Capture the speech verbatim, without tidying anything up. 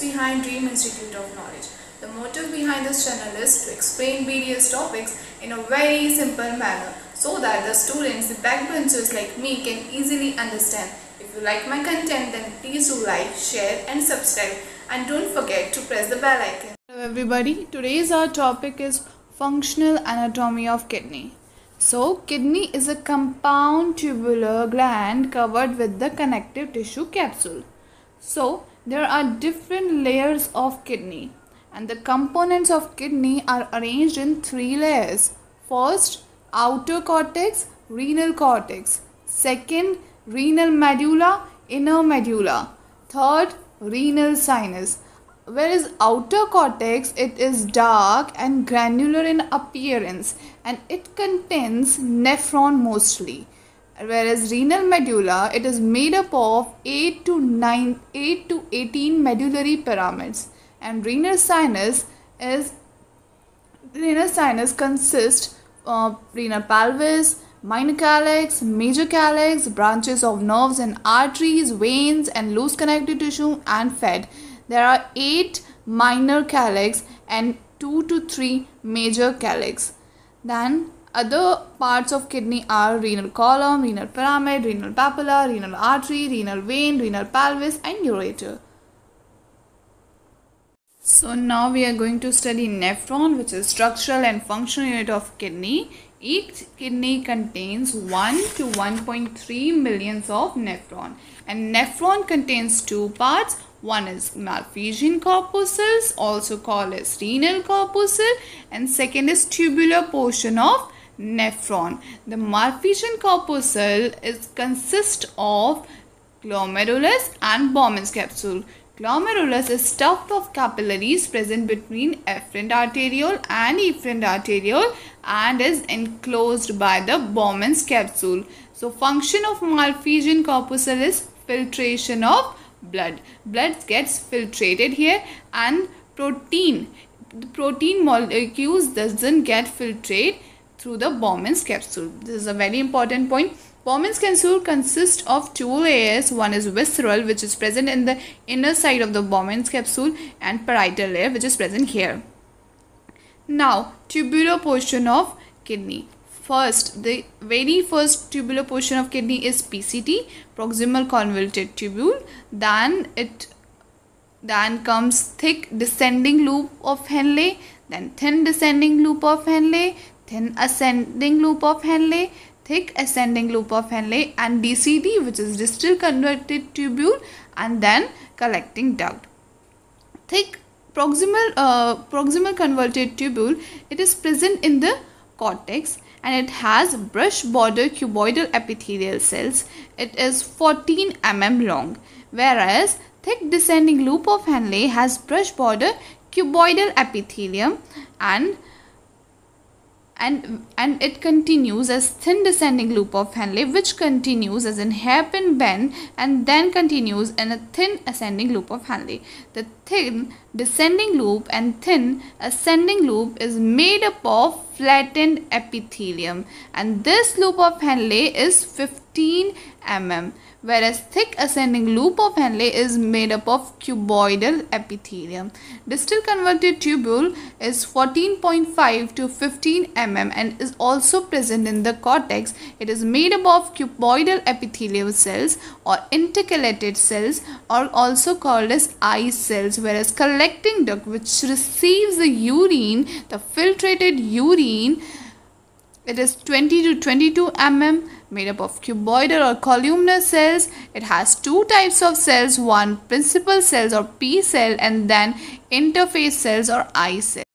behind Dream Institute of Knowledge. The motive behind this channel is to explain various topics in a very simple manner so that the students, the backbenchers like me, can easily understand. If you like my content, then please do like, share and subscribe, and don't forget to press the bell icon. Hello everybody, today's our topic is functional anatomy of kidney. So, kidney is a compound tubular gland covered with the connective tissue capsule. So, there are different layers of kidney, and the components of kidney are arranged in three layers. First, outer cortex, renal cortex. Second, renal medulla, inner medulla. Third, renal sinus. Whereas outer cortex, it is dark and granular in appearance, and it contains nephron mostly. Whereas renal medulla, it is made up of eight to nine, eight to eighteen medullary pyramids, and renal sinus is renal sinus consists of renal pelvis, minor calyx, major calyx, branches of nerves and arteries, veins, and loose connective tissue and fat. There are eight minor calyx and two to three major calyx. Then other parts of kidney are renal column, renal pyramid, renal papilla, renal artery, renal vein, renal pelvis and ureter. So now we are going to study nephron, which is structural and functional unit of kidney. Each kidney contains one to one point three millions of nephron, and nephron contains two parts. One is Malpighian corpuscle, also called as renal corpuscle, and second is tubular portion of nephron. The Malpighian corpuscle is consist of glomerulus and Bowman's capsule. Glomerulus is stuffed of capillaries present between efferent arteriole and efferent arteriole and is enclosed by the Bowman's capsule. So, function of Malpighian corpuscle is filtration of blood. Blood gets filtrated here, and protein, the protein molecules doesn't get filtrated through the Bowman's capsule. This is a very important point. Bowman's capsule consists of two layers. One is visceral, which is present in the inner side of the Bowman's capsule, and parietal layer, which is present here. Now, tubular portion of kidney. First, the very first tubular portion of kidney is P C T, proximal convoluted tubule. Then it then comes thick descending loop of Henle, then thin descending loop of Henle, thin ascending loop of Henle, thick ascending loop of Henle, and D C T, which is distal convoluted tubule, and then collecting duct. Thick proximal uh, proximal convoluted tubule, it is present in the cortex, and it has brush border cuboidal epithelial cells. It is fourteen millimeters long, whereas thick descending loop of Henle has brush border cuboidal epithelium, and and and it continues as thin descending loop of Henle, which continues as an hairpin bend and then continues in a thin ascending loop of Henle. The thin descending loop and thin ascending loop is made up of flattened epithelium, and this loop of Henle is fifteen millimeters, whereas thick ascending loop of Henle is made up of cuboidal epithelium. Distal convoluted tubule is fourteen point five to fifteen millimeters and is also present in the cortex. It is made up of cuboidal epithelial cells or intercalated cells, or also called as eye cells, whereas collecting duct, which receives the urine, the filtrated urine, it is twenty to twenty-two millimeters, made up of cuboidal or columnar cells. It has two types of cells, one principal cells or P cell, and then interface cells or I cells.